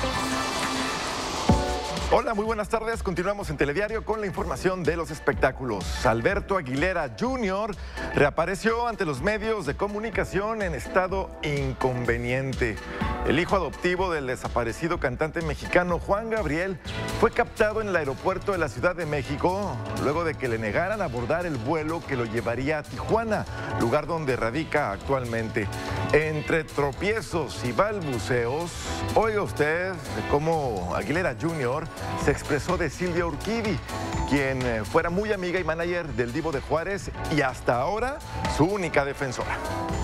Hola, muy buenas tardes. Continuamos en Telediario con la información de los espectáculos. Alberto Aguilera Jr. reapareció ante los medios de comunicación en estado inconveniente. El hijo adoptivo del desaparecido cantante mexicano Juan Gabriel fue captado en el aeropuerto de la Ciudad de México luego de que le negaran abordar el vuelo que lo llevaría a Tijuana, lugar donde radica actualmente. Entre tropiezos y balbuceos, oiga usted cómo Aguilera Jr. se expresó de Silvia Urquidi, quien fuera muy amiga y manager del Divo de Juárez y hasta ahora su única defensora.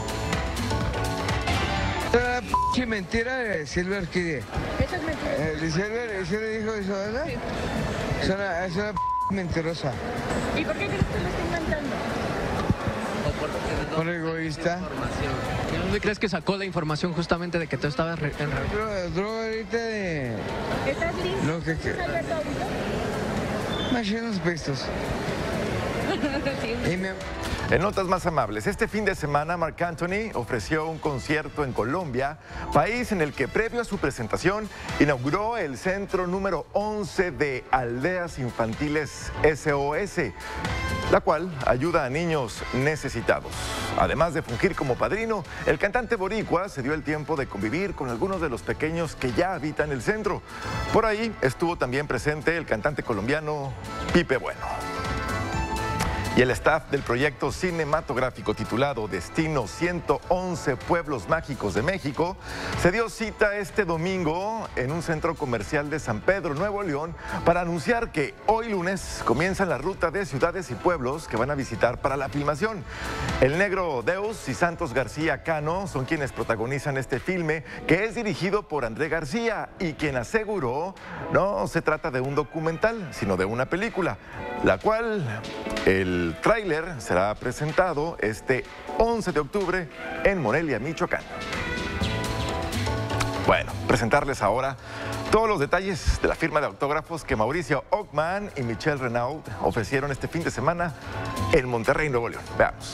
Es una p*** mentira de Silvia Urquidi. Eso es mentira. ¿Silvia dijo eso, verdad? Sí. Es una p*** mentirosa. ¿Y por qué crees que lo está inventando? Por egoísta. ¿De dónde crees que sacó la información justamente de que tú estabas en Droga ahorita de... ¿Estás listo? Lo que... Alberto ahorita? Me eché unos pestos. Sí. Y me... En notas más amables, este fin de semana Marc Anthony ofreció un concierto en Colombia, país en el que previo a su presentación inauguró el centro número 11 de Aldeas Infantiles SOS, la cual ayuda a niños necesitados. Además de fungir como padrino, el cantante boricua se dio el tiempo de convivir con algunos de los pequeños que ya habitan el centro. Por ahí estuvo también presente el cantante colombiano Pipe Bueno. Y el staff del proyecto cinematográfico titulado Destino 111 Pueblos Mágicos de México se dio cita este domingo en un centro comercial de San Pedro, Nuevo León, para anunciar que hoy lunes comienza la ruta de ciudades y pueblos que van a visitar para la filmación. El Negro Deus y Santos García Cano son quienes protagonizan este filme, que es dirigido por André García y quien aseguró no se trata de un documental, sino de una película, la cual el tráiler será presentado este 11 de octubre en Morelia, Michoacán. Bueno, presentarles ahora todos los detalles de la firma de autógrafos que Mauricio Ockman y Michelle Renaud ofrecieron este fin de semana en Monterrey, Nuevo León. Veamos.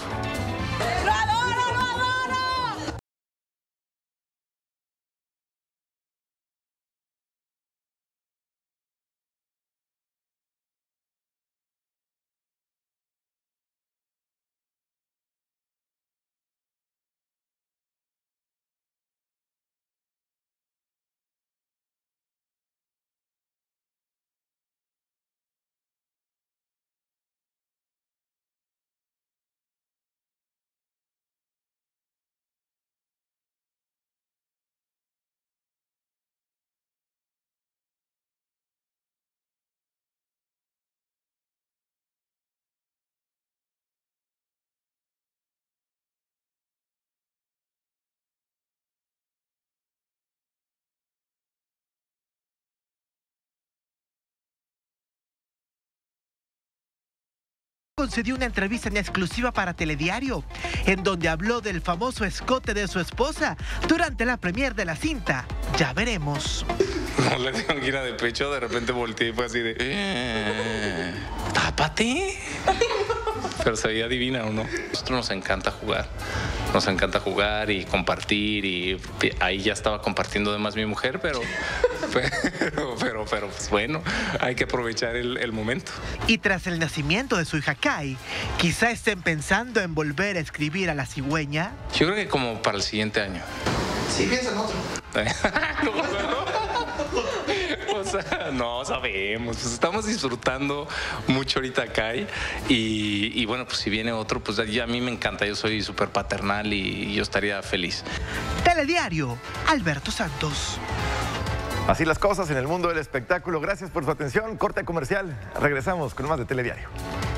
Concedió una entrevista en exclusiva para Telediario, en donde habló del famoso escote de su esposa durante la premier de la cinta. Ya veremos. No le dio gira de pecho, de repente volteé y fue así de... ¡Tápate! Pero se veía divina, ¿o no? A nosotros nos encanta jugar. Nos encanta jugar y compartir, y ahí ya estaba compartiendo de más mi mujer, pero pues bueno, hay que aprovechar el momento. Y tras el nacimiento de su hija Kai, quizá estén pensando en volver a escribir a La Cigüeña. Yo creo que como para el siguiente año. Sí, piensa en otro. O sea, no sabemos, pues estamos disfrutando mucho ahorita Kai y bueno, pues si viene otro, pues ya a mí me encanta, yo soy súper paternal y yo estaría feliz. Telediario, Alberto Santos. Así las cosas en el mundo del espectáculo. Gracias por su atención. Corte comercial. Regresamos con más de Telediario.